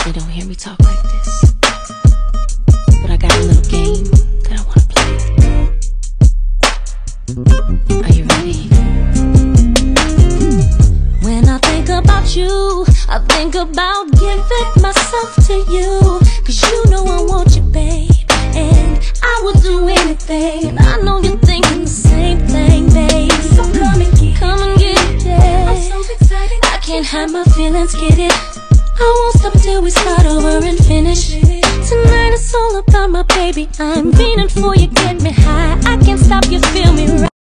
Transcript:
usually don't hear me talk like this, but I got a little game that I want to play. Are you ready? When I think about you, I think about giving myself to you, 'cause you know I want you, babe, and I would do anything. I know you're thinking the same thing, babe. So come and get it, yeah. I'm so excited, I can't hide my feelings, get it. I won't stop until we start over and finish. Tonight it's all about my baby. I'm feeling for you, get me high. I can't stop, you feel me right.